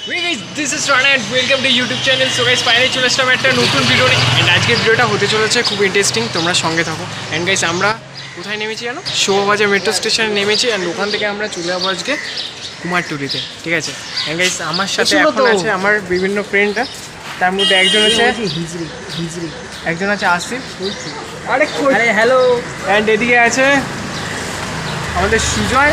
Hey guys, this is Rana and welcome to YouTube channel. So guys, finally চলে আসলাম একটা নতুন video নিয়ে and আজকের ভিডিওটা হতে চলেছে খুব ইন্টারেস্টিং, তোমরা সঙ্গে থাকো। and guys, আমরা কোথায় নেমেছি জানো? শোভাবাজার মেট্রো স্টেশনে নেমেছি and ওখান থেকে আমরা চলে যাবো আজকে কুমারটুলিতে, ঠিক আছে? and guys, আমার সাথে এখন আছে আমার বিভিন্ন ফ্রেন্ডরা, তার মধ্যে একজন আছে হিজরি, একজন আছে আসিফ, আরে হ্যালো, and এদিকে আছে আমাদের সুজয়।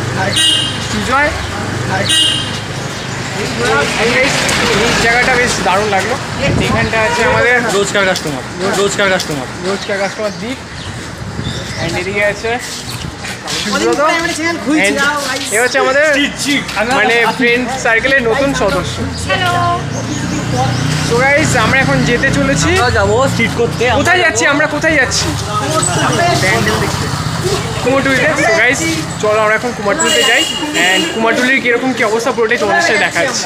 এই জায়গাটা বেশ দারুণ লাগলো। এখানটা আছে আমাদের রোজকার কাস্টমার দীপ, অ্যান্ড এদিকে আছে এ হচ্ছে আমাদের মানে ফ্রেন্ড সার্কেলের নতুন সদস্য। সো গাইস, আমরা এখন যেতে চলেছি, যাবো স্ট্রিট করতে। কোথায় যাচ্ছি আমরা? কুমারটুলিতে। সো গাইস, চলো আমরা এখন কুমারটুলিতে যাই অ্যান্ড কুমারটুলির কীরকম কী অবস্থা পুরোটাই তোমাদের সাথে দেখা যাচ্ছে।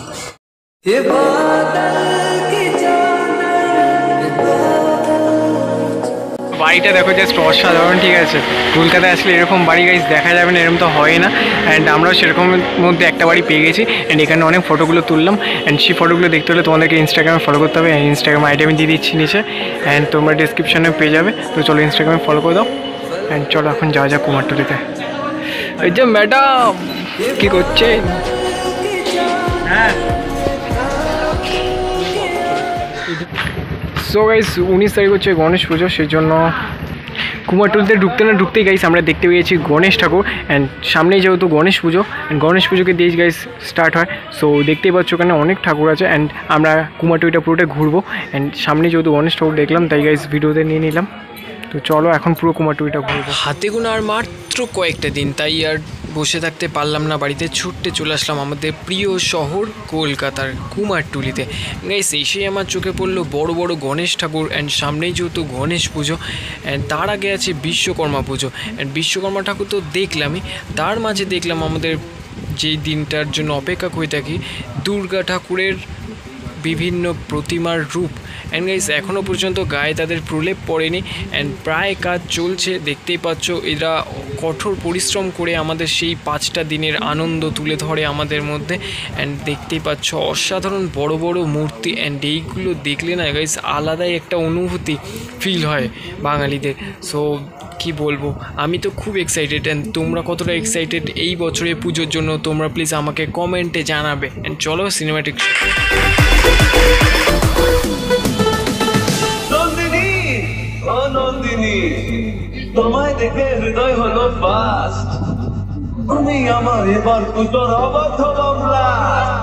বাড়িটা দেখো, জাস্ট অসাধারণ, ঠিক আছে? কলকাতায় আসলে এরকম বাড়ি গাইস দেখা যাবে না, এরকম তো হয় না। অ্যান্ড আমরাও সেরকমের মধ্যে একটা বাড়ি পেয়ে গেছি অ্যান্ড এখানে অনেক ফটোগুলো তুললাম। অ্যান্ড সেই ফটোগুলো দেখতে হলে তোমাদেরকে ইনস্টাগ্রামে ফলো করতে হবে। ইনস্টাগ্রাম আইডি আমি দিয়ে দিচ্ছি নিচে, অ্যান্ড তোমরা ডিসক্রিপশানে পেয়ে যাবে। তো চলো ইনস্টাগ্রামে ফলো করে দাও অ্যান্ড চলো এখন যাওয়া যাক কুমারটুলিতে। এই যে ম্যাডাম কী করছে? হ্যাঁ, সো গাইস 19 তারিখ হচ্ছে গণেশ পুজো, সেই জন্য কুমারটুলিতে ঢুকতেই গাইস আমরা দেখতে পেয়েছি গণেশ ঠাকুর। অ্যান্ড সামনেই যেহেতু গণেশ পুজো, অ্যান্ড গণেশ পুজোকে দিয়েই গাইস স্টার্ট হয়। সো দেখতেই পাচ্ছ ওখানে অনেক ঠাকুর আছে অ্যান্ড আমরা কুমারটুলিটা পুরোটা ঘুরবো। অ্যান্ড সামনে যেহেতু গণেশ ঠাকুর দেখলাম তাই গাইস ভিডিওতে নিয়ে নিলাম। তো চলো এখন পুরো কুমারটুলিটা ঘুরবো। হাতে গোনা আর মাত্র কয়েকটা দিন, তাই আর বসে থাকতে পারলাম না বাড়িতে, ছুটতে চলে আসলাম আমাদের প্রিয় শহর কলকাতার কুমারটুলিতে। গাইস, এসেই আমার চোখে পড়লো বড় বড় গণেশ ঠাকুর অ্যান্ড সামনেই যেহেতু গণেশ পুজো অ্যান্ড তার আগে আছে বিশ্বকর্মা পুজো। অ্যান্ড বিশ্বকর্মা ঠাকুর তো দেখলামই, তার মাঝে দেখলাম আমাদের যেই দিনটার জন্য অপেক্ষা করে থাকি, দুর্গা ঠাকুরের বিভিন্ন প্রতিমার রূপ। অ্যান্ড গাইস, এখনও পর্যন্ত গায়ে তাদের প্রলেপ পড়েনি অ্যান্ড প্রায় কাজ চলছে, দেখতেই পাচ্ছ। এরা কঠোর পরিশ্রম করে আমাদের সেই 5টা দিনের আনন্দ তুলে ধরে আমাদের মধ্যে। অ্যান্ড দেখতেই পাচ্ছ অসাধারণ বড় বড় মূর্তি, অ্যান্ড এইগুলো দেখলে না গাইস আলাদাই একটা অনুভূতি ফিল হয় বাঙালিদের। সো কি বলবো, আমি তো খুব এক্সাইটেড। অ্যান্ড তোমরা কতটা এক্সাইটেড এই বছরের পুজোর জন্য তোমরা প্লিজ আমাকে কমেন্টে জানাবে। অ্যান্ড চলো সিনেম্যাটিক। তোমায় দেখে হৃদয় হলো ফাস্ট, তুমি আমার এবার পুজোর অবাধ ব্লাস্ট।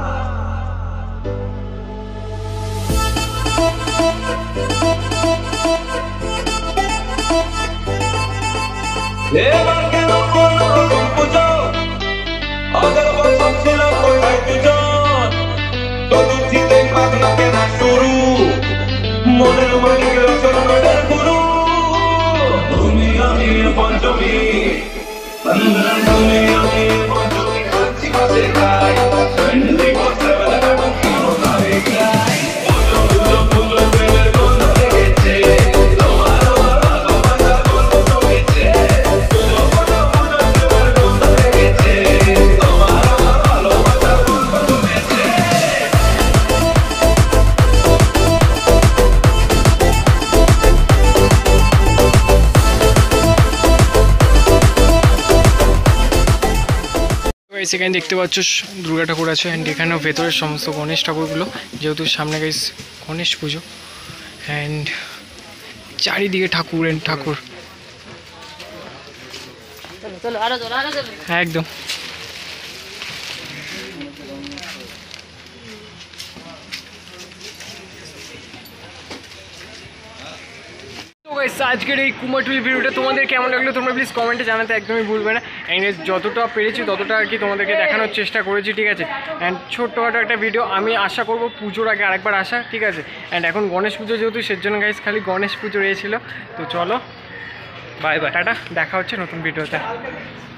এবার কেন কোনরকম পুজো, আগের বছর ছিল কোথায় দুজন, চতুর্থীতে পাগলা কেনা শুরু, মনের মালিক রচনার গুরু। তুমি আমি পঞ্চমী, তুমি আমি পঞ্চমী, কাঞ্চি মাসে খাই, ফ্রেন্ডলি বসে বেলা কাটুন কেন খাই খাই। পুজো পুজো পুজো প্রেমের গন্ধ লেগেছে, তোমার আমার ভালোবাসার গন্ধ জমেছে। পুজো পুজো পুজো প্রেমের গন্ধ লেগেছে, তোমার আমার ভালোবাসার গন্ধ জমেছে। সেখানে দেখতে পাচ্ছ দুর্গা ঠাকুর আছে অ্যান্ড এখানেও ভেতরের সমস্ত গণেশ ঠাকুরগুলো, যেহেতু সামনে গাইস গণেশ পুজো অ্যান্ড চারিদিকে ঠাকুর অ্যান্ড ঠাকুর একদম। আজকের এই কুমারটুলি ভিডিওটা তোমাদের কেমন লাগলো তোমরা প্লিজ কমেন্টে জানাতে একদমই ভুলবে না। অ্যান্ড যতটা পেরেছি ততটা আর কি তোমাদেরকে দেখানোর চেষ্টা করেছি, ঠিক আছে? অ্যান্ড ছোট্টখাটো একটা ভিডিও, আমি আশা করবো পুজোর আগে আরেকবার আসা, ঠিক আছে? অ্যান্ড এখন গণেশ পুজো যেহেতু, সেজন্য গাইস খালি গণেশ পুজো রয়েছিল। তো চলো বাই বাই, টাটা, দেখা হচ্ছে নতুন ভিডিওতে।